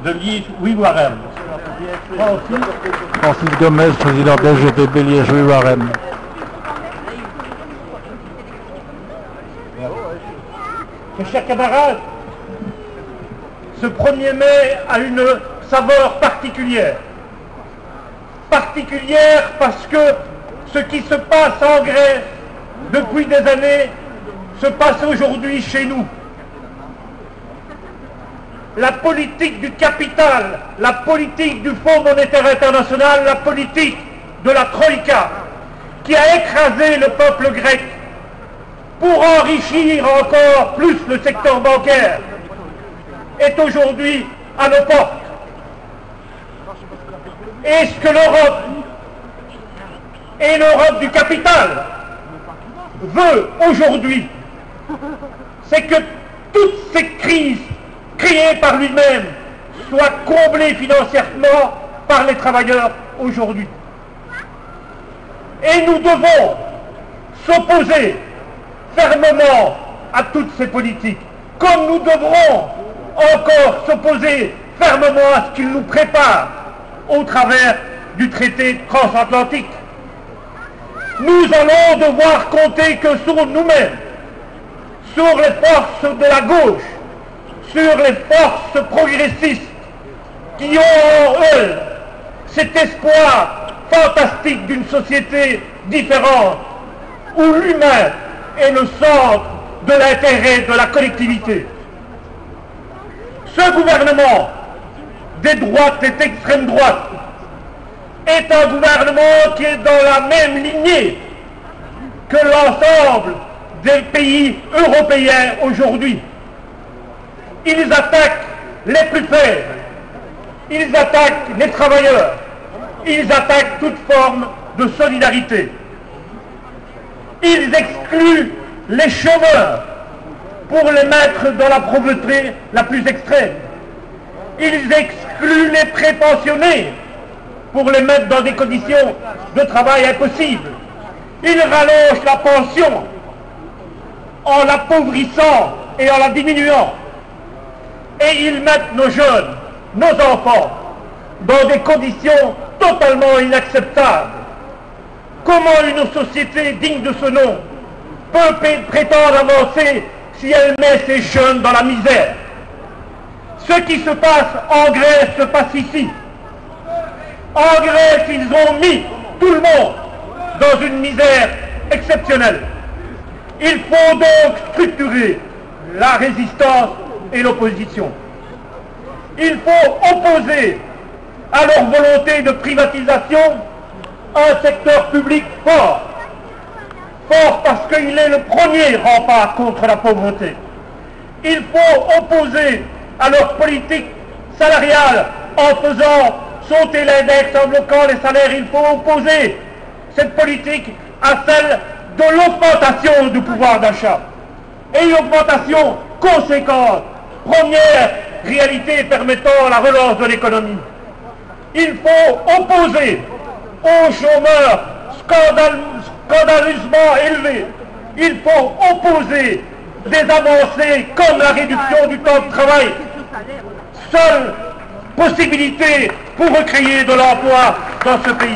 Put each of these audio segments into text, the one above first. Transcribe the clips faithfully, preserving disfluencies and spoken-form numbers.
de Liège-Ouiwarem. Francis Gomez, président de L G P B Liège-Ouiwarem. Mes chers camarades, ce premier mai a une saveur particulière. Particulière parce que ce qui se passe en Grèce depuis des années se passe aujourd'hui chez nous. La politique du capital, la politique du Fonds monétaire international, la politique de la Troïka, qui a écrasé le peuple grec pour enrichir encore plus le secteur bancaire, est aujourd'hui à nos portes. Et ce que l'Europe et l'Europe du capital veut aujourd'hui, c'est que toutes ces crises créées par lui-même soient comblées financièrement par les travailleurs aujourd'hui. Et nous devons s'opposer fermement à toutes ces politiques, comme nous devrons encore s'opposer fermement à ce qu'ils nous préparent au travers du traité transatlantique. Nous allons devoir compter que sur nous-mêmes, sur les forces de la gauche, sur les forces progressistes qui ont en eux cet espoir fantastique d'une société différente où l'humain est le centre de l'intérêt de la collectivité. Ce gouvernement des droites et d'extrême droite est un gouvernement qui est dans la même lignée que l'ensemble des pays européens aujourd'hui. Ils attaquent les plus faibles, ils attaquent les travailleurs, ils attaquent toute forme de solidarité. Ils excluent les chômeurs pour les mettre dans la pauvreté la plus extrême. Ils excluent les prépensionnés pour les mettre dans des conditions de travail impossibles. Ils rallongent la pension en l'appauvrissant et en la diminuant. Et ils mettent nos jeunes, nos enfants, dans des conditions totalement inacceptables. Comment une société digne de ce nom peut prétendre avancer si elle met ses jeunes dans la misère? Ce qui se passe en Grèce se passe ici. En Grèce, ils ont mis tout le monde dans une misère exceptionnelle. Il faut donc structurer la résistance et l'opposition. Il faut opposer à leur volonté de privatisation un secteur public fort. Fort parce qu'il est le premier rempart contre la pauvreté. Il faut opposer à leur politique salariale en faisant sauter l'index, en bloquant les salaires. Il faut opposer cette politique à celle de l'augmentation du pouvoir d'achat. Et une augmentation conséquente, première réalité permettant la relance de l'économie. Il faut opposer aux chômeurs scandal, scandaleusement élevés. Il faut opposer des avancées comme la réduction du temps de travail. Seule possibilité pour recréer de l'emploi dans ce pays.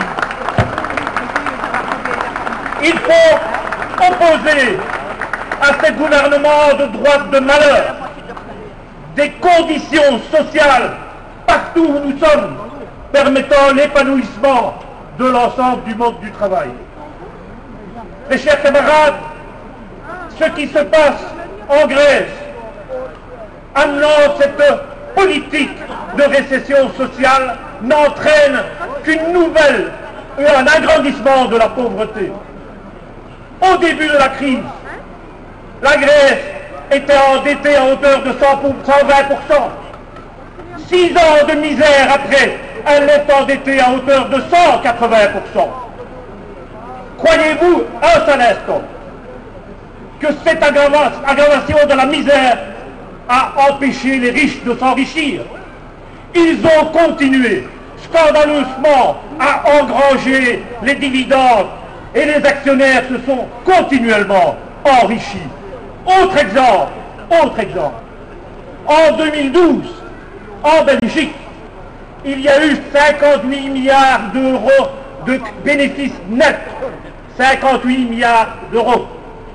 Il faut opposer à ces gouvernements de droite de malheur des conditions sociales partout où nous sommes permettant l'épanouissement de l'ensemble du monde du travail. Mes chers camarades, ce qui se passe en Grèce, amenant cette politique de récession sociale, n'entraîne qu'une nouvelle et un agrandissement de la pauvreté. Au début de la crise, la Grèce était endettée à hauteur de cent vingt pour cent. Six ans de misère après, elle est endettée à hauteur de cent quatre-vingts pour cent. Croyez-vous un seul instant que cette aggravation de la misère a empêché les riches de s'enrichir? Ils ont continué scandaleusement à engranger les dividendes et les actionnaires se sont continuellement enrichis. Autre exemple, autre exemple. En deux mille douze, En Belgique, il y a eu cinquante-huit milliards d'euros de bénéfices nets. cinquante-huit milliards d'euros.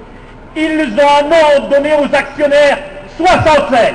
Ils en ont donné aux actionnaires soixante-cinq.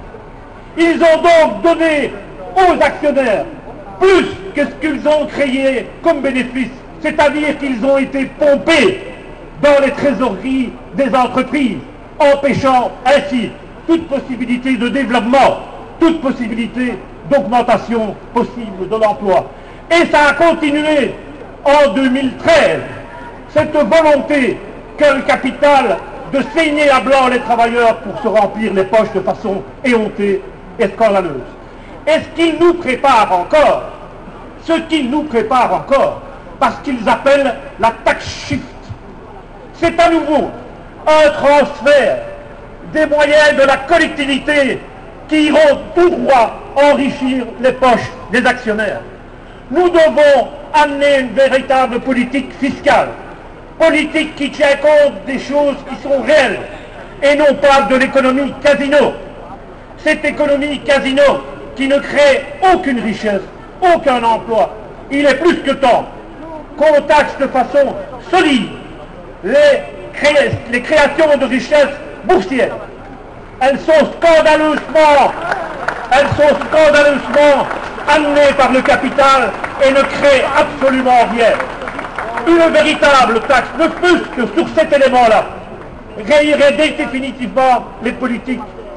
Ils ont donc donné aux actionnaires plus que ce qu'ils ont créé comme bénéfice, c'est-à-dire qu'ils ont été pompés dans les trésoreries des entreprises, empêchant ainsi toute possibilité de développement, toute possibilité d'augmentation possible de l'emploi. Et ça a continué en deux mille treize, cette volonté que le capital de saigner à blanc les travailleurs pour se remplir les poches de façon éhontée et scandaleuse. Et ce qu'ils nous préparent encore, ce qu'ils nous préparent encore, parce qu'ils appellent la tax shift, c'est à nouveau un transfert des moyens de la collectivité qui iront tout droit enrichir les poches des actionnaires. Nous devons amener une véritable politique fiscale, politique qui tient compte des choses qui sont réelles et non pas de l'économie casino. Cette économie casino qui ne crée aucune richesse, aucun emploi. Il est plus que temps qu'on taxe de façon solide les, cré les créations de richesses boursières. Elles sont scandaleusement, elles sont scandaleusement amenées par le capital et ne créent absolument rien. Une véritable taxe, ne fût-ce que sur cet élément-là, rayerait définitivement les politiques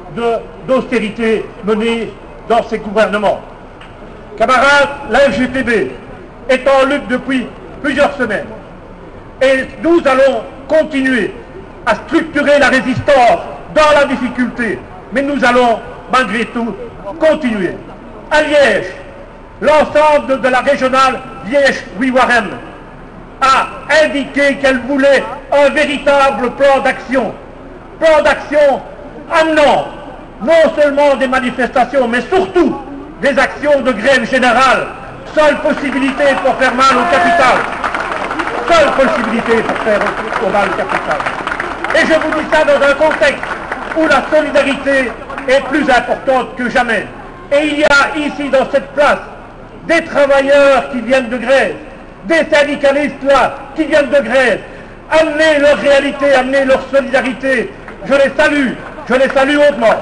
d'austérité menées dans ces gouvernements. Camarades, la F G T B est en lutte depuis plusieurs semaines et nous allons continuer à structurer la résistance dans la difficulté, mais nous allons malgré tout continuer. À Liège, l'ensemble de la régionale Liège-Wouarem a indiqué qu'elle voulait un véritable plan d'action, plan d'action amenant non seulement des manifestations, mais surtout des actions de grève générale. Seule possibilité pour faire mal au capital. Seule possibilité pour faire au mal au capital. Et je vous dis ça dans un contexte où la solidarité est plus importante que jamais. Et il y a ici dans cette place des travailleurs qui viennent de grève, des syndicalistes là qui viennent de grève. Amenez leur réalité, amenez leur solidarité. Je les salue, je les salue hautement.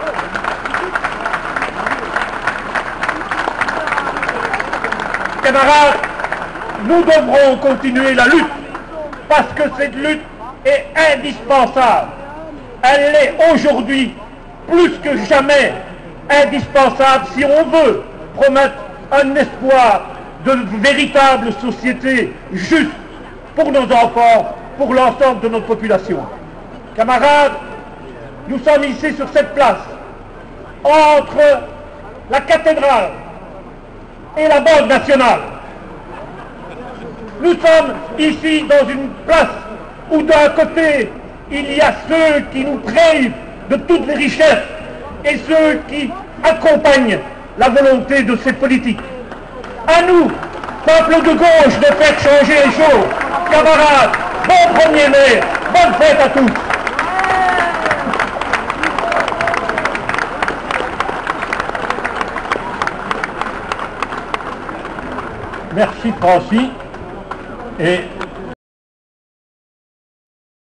Camarades, nous devrons continuer la lutte parce que cette lutte est indispensable. Elle est aujourd'hui plus que jamais indispensable si on veut promettre un espoir de véritable société juste pour nos enfants, pour l'ensemble de notre population. Camarades, nous sommes ici sur cette place, entre la cathédrale et la Banque nationale. Nous sommes ici dans une place où d'un côté, il y a ceux qui nous privent de toutes les richesses et ceux qui accompagnent la volonté de ces politiques. À nous, peuple de gauche, de faire changer les choses. Camarades, bon premier mai, bonne fête à tous. Merci Francis. Et